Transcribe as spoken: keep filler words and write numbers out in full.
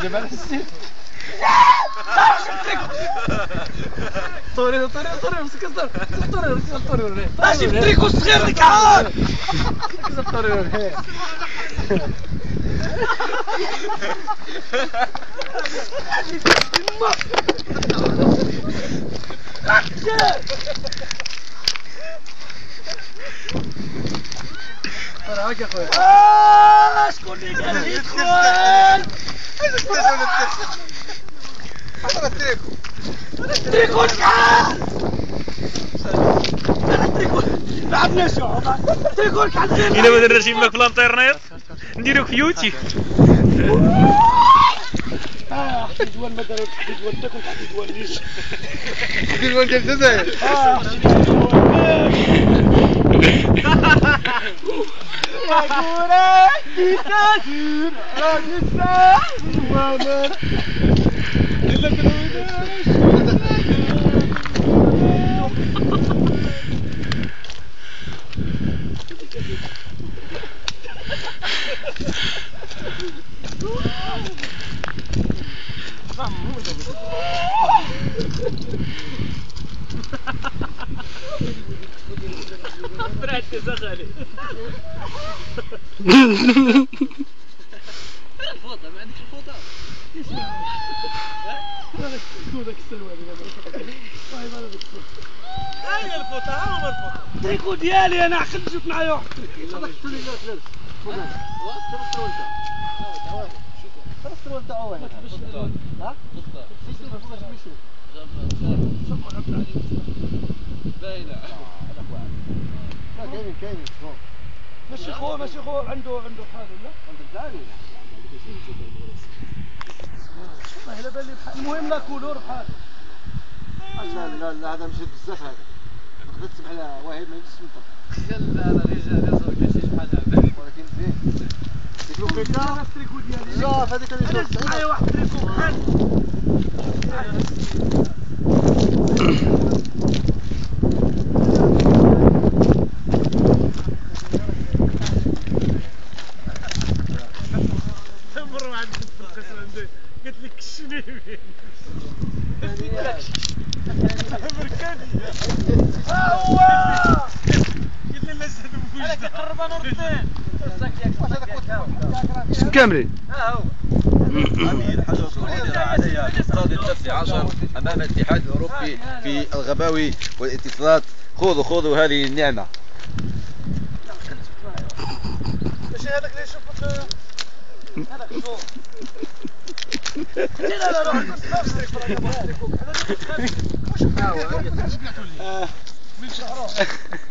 جمال السيف طوري طوري طوري مسك طوري طوري طوري ماشي بتريكو صغير لك عاد طوري طلع هكا خويا اه شكون اللي قال لي يدخل انا التريكو انا التريكو شحال انا التريكو ما عندناش التريكو شحال الا ما درناش يماك في الانترنيت نديروك في يوتيوب اه حتى الدوان ما داروش حتى الدوان تاكل حتى الدوان ليش حتى الدوان ديال الجزائر اه يا كورة ديكاتور راجل الساعة وامر إلا بالوداش فرحت زغالي الفوطة ما عندكش الفوطة؟ هذاك كودك السلوى اللي والله ما هذاك هاي الفوطة ها هو الفوطة التريكو ديالي انا عقلت جبت معايا واحد التريكو هذاك التريكو لا لا ترى انت ترى انت اول ها باينه كاين كاين ماشي خو ماشي خو عنده عنده حال ولا عنده بلاني والله الا بان لي بحال المهم لا كولور بحال لا لا لا هذا مشى بزاف هذا تقدر تسمع على واحد ما يجيش ينطق خيال انا رجال يزور كلشي شحال هذا ولكن زين ديك الوقيته انا التريكو ديالي شوف هذيك اللي شفت معايا واحد التريكو بحال قلت لك كشني فين بركاني ها هو قلت لي لازم نبوش هذاك قرب نور الدين شنو كاملين ها هو هذه الحدث الذي عليها الاقتصاد التاسع عشر امام الاتحاد الاوروبي في الغباوي والاتصالات. خذوا خذوا هذه النعمه. ماشي هذاك اللي يشوفك هذاك شو لا لا روح نفسك واش ها هو من شعره